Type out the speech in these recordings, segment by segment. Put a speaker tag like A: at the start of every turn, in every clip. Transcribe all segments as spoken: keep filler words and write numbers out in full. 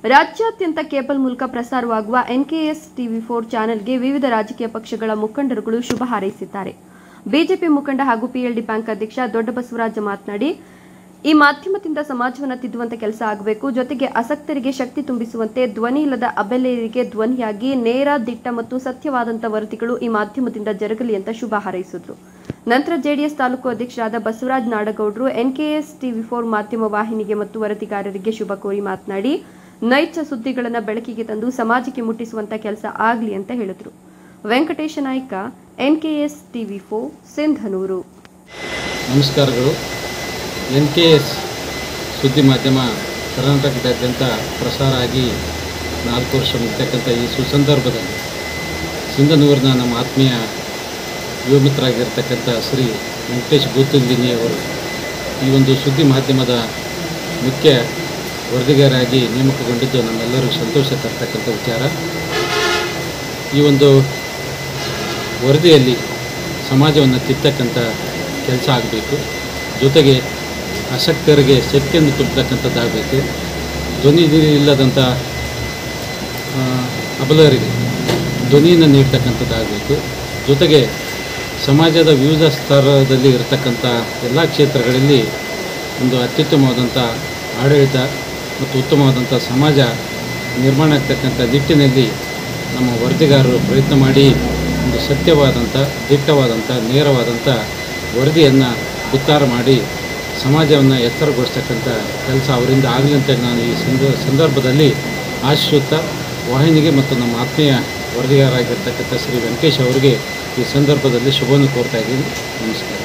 A: ರಾಜ್ಯಾದ್ಯಂತ ಕೇಬಲ್ ಮೂಲಕ ಪ್ರಸಾರವಾಗುವ ಎನ್ಕೆಎಸ್ ಟಿವಿ ಫೋರ್ ಚಾನೆಲ್ಗೆ ವಿವಿಧ ರಾಜಕೀಯ ಪಕ್ಷಗಳ ಮುಖಂಡರುಗಳು ಶುಭ ಹಾರೈಸಿದ್ದಾರೆ. ಬಿಜೆಪಿ ಮುಖಂಡ ಹಾಗೂ ಪಿಎಲ್ಡಿ ಬ್ಯಾಂಕ್ ಅಧ್ಯಕ್ಷ ದೊಡ್ಡ ಬಸವರಾಜ ಮಾತನಾಡಿ, ಈ ಮಾಧ್ಯಮದಿಂದ ಸಮಾಜವನ್ನು ತಿದ್ದುವಂತ ಕೆಲಸ ಆಗಬೇಕು. ಜೊತೆಗೆ ಆಸಕ್ತರಿಗೆ ಶಕ್ತಿ ತುಂಬಿಸುವಂತೆ ಧ್ವನಿ ಇಲ್ಲದ ಅಬಲೆಯರಿಗೆ ಧ್ವನಿಯಾಗಿ ನೇರ, ದಿಟ್ಟ ಮತ್ತು ಸತ್ಯವಾದಂಥ ವರದಿಗಳು ಈ ಮಾಧ್ಯಮದಿಂದ ಜರುಗಲಿ ಅಂತ ಶುಭ ಹಾರೈಸಿದರು. ನಂತರ ಜೆಡಿಎಸ್ ತಾಲೂಕು ಅಧ್ಯಕ್ಷರಾದ ಬಸವರಾಜ ನಾಡಗೌಡರು ಎನ್ಕೆಎಸ್ ಟಿವಿ ಫೋರ್ ಮಾಧ್ಯಮ ವಾಹಿನಿಗೆ ಮತ್ತು ವರದಿಗಾರರಿಗೆ ಶುಭ ಕೋರಿ ಮಾತನಾಡಿ, ನೈಜ ಸುದ್ದಿಗಳನ್ನು ಬೆಳಕಿಗೆ ತಂದು ಸಮಾಜಕ್ಕೆ ಮುಟ್ಟಿಸುವಂತ ಕೆಲಸ ಆಗಲಿ ಅಂತ ಹೇಳಿದರು. Venkatesh Naik, NKS TV four, Sindhanur.
B: ನಮಸ್ಕಾರಗಳು. ಎನ್ ಕೆ ಎಸ್ ಸುದ್ದಿ ಮಾಧ್ಯಮ ಕರ್ನಾಟಕದಾದ್ಯಂತ ಪ್ರಸಾರ ಆಗಿ ನಾಲ್ಕು ವರ್ಷ ಮುಗಿತಕ್ಕಂಥ ಈ ಸುಸಂದರ್ಭದಲ್ಲಿ ಸಿಂಧನೂರಿನ ನಮ್ಮ ಆತ್ಮೀಯ ಯುವ ಮಿತ್ರರಾಗಿರ್ತಕ್ಕಂಥ ಶ್ರೀ ವೆಂಕಟೇಶ್ ಬೂತುಂದಿನಿಯವರು ಈ ಒಂದು ಸುದ್ದಿ ಮಾಧ್ಯಮದ ಮುಖ್ಯ ವರದಿಗಾರಾಗಿ ನೇಮಕಗೊಂಡಿದ್ದು ನಮ್ಮೆಲ್ಲರಿಗೂ ಸಂತೋಷ ತರ್ತಕ್ಕಂಥ ವಿಚಾರ. ಈ ಒಂದು ವರದಿಯಲ್ಲಿ ಸಮಾಜವನ್ನು ತಿದ್ದಕ್ಕಂಥ ಕೆಲಸ ಆಗಬೇಕು. ಜೊತೆಗೆ ಆಸಕ್ತರಿಗೆ ಶಕ್ತಿಯನ್ನು ತುಂಬತಕ್ಕಂಥದ್ದಾಗಬೇಕು. ಧ್ವನಿ ಇಲ್ಲದಂಥ ಅಬಲರಿಗೆ ಧ್ವನಿಯನ್ನು ನೀಡ್ತಕ್ಕಂಥದ್ದಾಗಬೇಕು. ಜೊತೆಗೆ ಸಮಾಜದ ವಿವಿಧ ಸ್ತರದಲ್ಲಿ ಇರತಕ್ಕಂಥ ಎಲ್ಲ ಕ್ಷೇತ್ರಗಳಲ್ಲಿ ಒಂದು ಅತ್ಯುತ್ತಮವಾದಂಥ ಆಡಳಿತ ಮತ್ತು ಉತ್ತಮವಾದಂಥ ಸಮಾಜ ನಿರ್ಮಾಣ ಆಗ್ತಕ್ಕಂಥ ನಿಟ್ಟಿನಲ್ಲಿ ನಮ್ಮ ವರದಿಗಾರರು ಪ್ರಯತ್ನ ಮಾಡಿ ಒಂದು ಸತ್ಯವಾದಂಥ, ದಿಟ್ಟವಾದಂಥ, ನೇರವಾದಂಥ ವರದಿಯನ್ನು ಉತ್ತಾರ ಮಾಡಿ ಸಮಾಜವನ್ನು ಎತ್ತರಗೊಳಿಸ್ತಕ್ಕಂಥ ಕೆಲಸ ಅವರಿಂದ ಆಗಲಿ ಅಂತ ನಾನು ಈ ಸಂದರ್ಭದಲ್ಲಿ ಆಶಿಸುತ್ತಾ ವಾಹಿನಿಗೆ ಮತ್ತು ನಮ್ಮ ಆತ್ಮೀಯ ವರದಿಗಾರರಾಗಿರ್ತಕ್ಕಂಥ ಶ್ರೀ ವೆಂಕಟೇಶ್ ಅವರಿಗೆ ಈ ಸಂದರ್ಭದಲ್ಲಿ ಶುಭವನ್ನು ಕೋರ್ತಾ ಇದ್ದೀನಿ. ನಮಸ್ಕಾರ.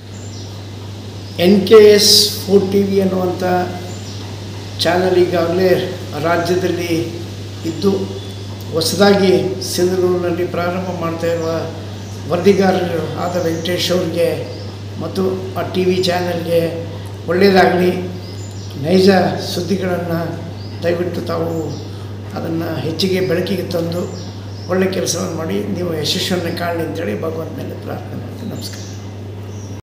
C: N K S four T V ಅನ್ನುವಂಥ ಚಾನಲ್ ಈಗಾಗಲೇ ರಾಜ್ಯದಲ್ಲಿ ಇದ್ದು ಹೊಸದಾಗಿ ಸಿಂಧನೂರಿನಲ್ಲಿ ಪ್ರಾರಂಭ ಮಾಡ್ತಾ ಇರುವ ವರದಿಗಾರರು ಆದ ವೆಂಕಟೇಶ್ ಅವರಿಗೆ ಮತ್ತು ಆ ಟಿ ವಿ ಚಾನಲ್ಗೆ ಒಳ್ಳೆಯದಾಗಲಿ. ನೈಜ ಸುದ್ದಿಗಳನ್ನು ದಯವಿಟ್ಟು ತಾವು ಅದನ್ನು ಹೆಚ್ಚಿಗೆ ಬೆಳಕಿಗೆ ತಂದು ಒಳ್ಳೆಯ ಕೆಲಸವನ್ನು ಮಾಡಿ ನೀವು ಯಶಸ್ಸನ್ನು ಕಾಣಲಿ ಅಂತೇಳಿ ಭಗವಂತನಲ್ಲಿ ಪ್ರಾರ್ಥನೆ ಮಾಡ್ತೀನಿ. ನಮಸ್ಕಾರ.